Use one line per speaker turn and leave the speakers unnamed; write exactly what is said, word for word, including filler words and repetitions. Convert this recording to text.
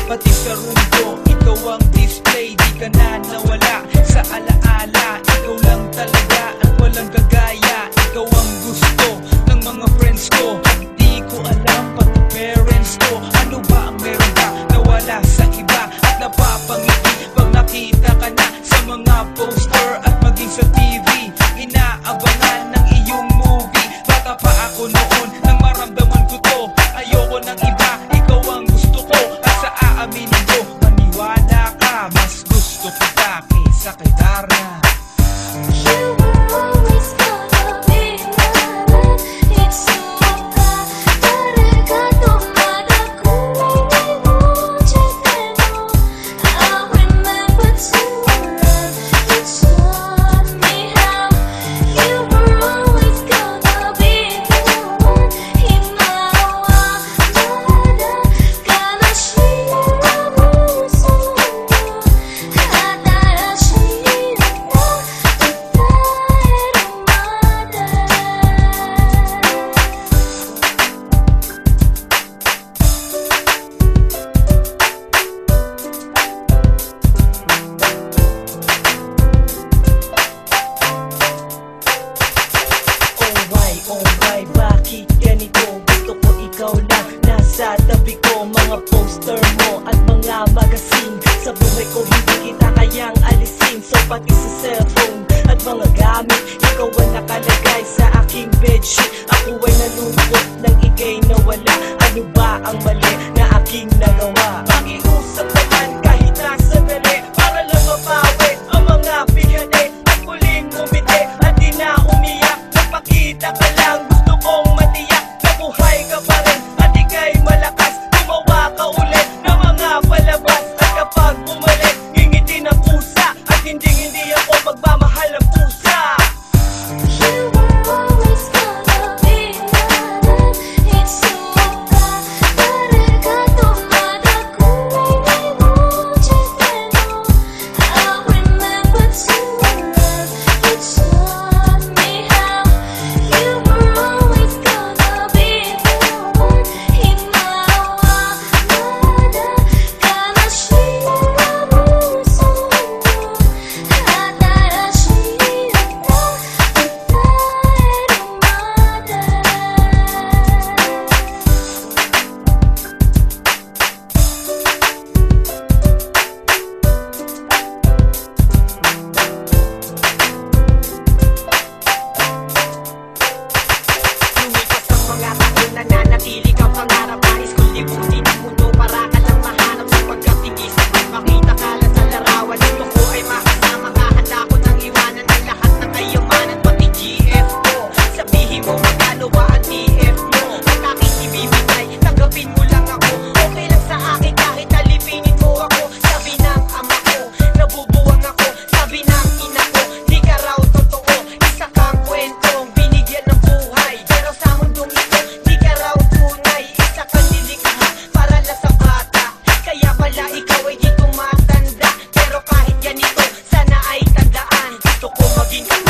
pati sa room ko. Ikaw ang display, di ka na nawala sa alaala. Ikaw lang talaga at walang kagaya. Ikaw ang gusto ng mga friends ko. Di ko alam pati parents ko, ano ba ang meron ka nawala sa iba at napapangiti pag nakita ka na sa mga poster at maging sa T V. Inaabangan ng iyong movie. Bata pa ako noon nang maramdaman ko to. Ayoko ng iba, ikaw ang gusto ko. At sa aaminin ko, maniwala ka, mas gusto kita kaysa kay Dara. Bakit ganito? Gusto ko ikaw lang nasa tabi ko. Mga poster mo at mga magazine sa buhay ko hindi kita kayang alisin. So pati sa cellphone at mga gamit, ikaw ang nakalagay sa aking bedsheet. Ako ay nalungkot nang ika'y nawala. Ano ba ang mali na aking nagawa? Pakiusap naman kahit nasa dali, para lang mapawi ang mga bigane at muling umiti at di na umiyak. Nagpakita ka lang, gusto kong matiyak na buhay ka pa rin at ika'y malakas. Gumawa ka ulit ng mga palabas at kapag bumalik, ngingiti ng pusa at hindi hindi ako magmamahal ng pusa. Nananatili kang pangarap, nais kong libutin ang mundo para ka lang mahanap. Sapagkat tingis at makita ka lang sa larawan. Gusto ko ay makasama ka, handa ko nang iwanan ang lahat ng kayamanan, pati G F ko. Sabihin mo magkano ba ang T F mo at aking ibibigay, tanggapin mo lang ako. Okay lang sa akin kahit alipinin mo ako. Sabi ng ama ko, nabubuwang ako. Sabi ng ina ko, di ka raw totoo. Isa kang kwentong binigyan ng buhay, pero sa mundong ito di ka raw tunay. Isa kang nilikha para lang sa bata, kaya pala ikaw ay di tumatanda. Pero kahit ganito, sana ay tandaan, gusto ko maging